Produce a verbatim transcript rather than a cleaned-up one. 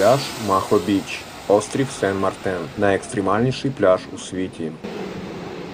Пляж Махо Біч, острів Сен-Мартен, найекстремальніший пляж у світі.